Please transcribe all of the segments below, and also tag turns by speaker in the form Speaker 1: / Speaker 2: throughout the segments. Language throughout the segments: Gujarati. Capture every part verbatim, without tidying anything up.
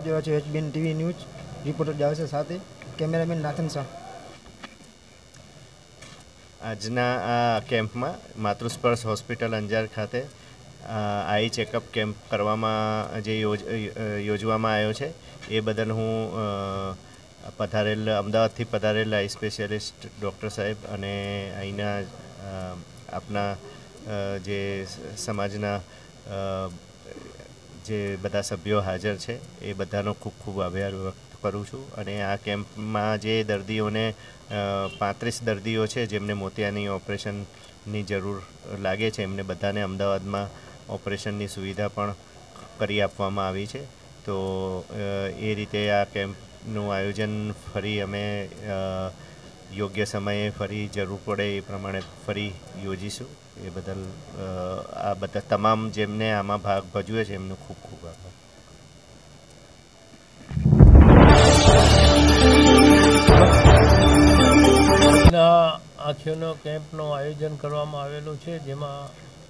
Speaker 1: આપ જોઈ રહ્યા છો HBN TV news, reporter Javed સાથે કેમેરામેન નાથન શાહ।
Speaker 2: આજના આ કેમ્પમાં માતૃસ્પર્શ હોસ્પિટલ અંજાર ખાતે આઈ ચેકઅપ કેમ્પ કરવામાં જે યોજ યોજવામાં આવ્યો છે એ બદલ હું પધારેલ અમદાવાદથી પધારેલ આઈ સ્પેશિયાલિસ્ટ ડૉક્ટર સાહેબ અને અહીંના આપના જે સમાજના જે બધા સભ્યો હાજર છે એ બધાનો ખૂબ ખૂબ આભાર વ્યક્ત કરું છું। અને આ કેમ્પમાં જે દર્દીઓને પાંત્રીસ દર્દીઓ છે જેમને મોતિયાની ઓપરેશનની જરૂર લાગે છે એમને બધાને અમદાવાદમાં ઓપરેશનની સુવિધા પણ કરી આપવામાં આવી છે। તો એ રીતે આ કેમ્પનું આયોજન ફરી અમે યોગ્ય સમયે ફરી જરૂર પડે એ પ્રમાણે ફરી યોજીશું। એ બદલ આ બધા તમામ જેમને આમાં ભાગ ભજવે છે એમનો ખૂબ ખૂબ આભાર।
Speaker 3: આંખોનો કેમ્પનું આયોજન કરવામાં આવેલું છે, જેમાં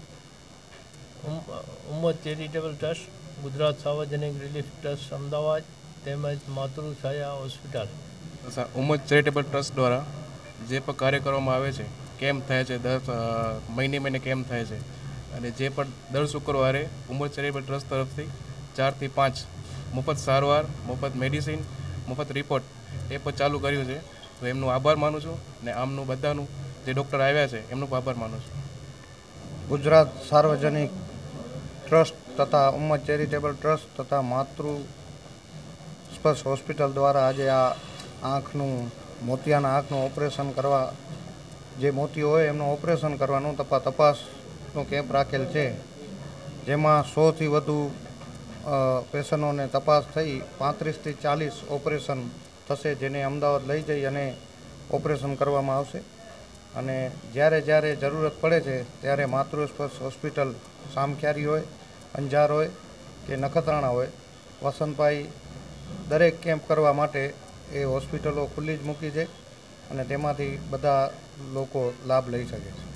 Speaker 3: ઉમ્મત ચેરિટેબલ ટ્રસ્ટ, ગુજરાત સાર્વજનિક રિલીફ ટ્રસ્ટ અમદાવાદ તેમજ Matruchhaya hospital
Speaker 4: Ummat charitable trust દ્વારા જે પણ કાર્ય કરવામાં આવે છે, કેમ્પ થાય છે, દર મહિને મહિને કેમ્પ થાય છે અને જે પણ દર શુક્રવારે ઉમ્મત ચેરિટેબલ ટ્રસ્ટ તરફથી ચારથી પાંચ મફત સારવાર, મફત મેડિસિન, મફત રિપોર્ટ એ પણ ચાલુ કર્યું છે। તો એમનો આભાર માનું છું ને આમનું બધાનું જે ડૉક્ટર આવ્યા છે એમનો આભાર માનું છું।
Speaker 5: ગુજરાત સાર્વજનિક ટ્રસ્ટ તથા ઉમ્મત ચેરિટેબલ ટ્રસ્ટ તથા માતૃ સ્પર્શ હોસ્પિટલ દ્વારા આજે આ આંખનું મોતિયાના આંખનું ઓપરેશન કરવા, જે મોતિયો હોય એમનું ઓપરેશન કરવાનું તપા તપાસનો કેમ્પ રાખેલ છે, જેમાં સોથી વધુ પેશન્ટોને તપાસ થઈ પાંત્રીસથી ચાલીસ ઓપરેશન થશે, જેને અમદાવાદ લઈ જઈ અને ઓપરેશન કરવામાં આવશે। અને જ્યારે જ્યારે જરૂરત પડે છે ત્યારે માતૃસ્પર્શ હોસ્પિટલ સામખિયારી હોય, અંજાર હોય કે નખત્રાણા હોય, વસંતભાઈ દરેક કેમ્પ કરવા માટે એ હોસ્પિટલો ખુલ્લી જ મૂકી છે અને તેમાંથી બધા લોકો લાભ લઈ શકે છે।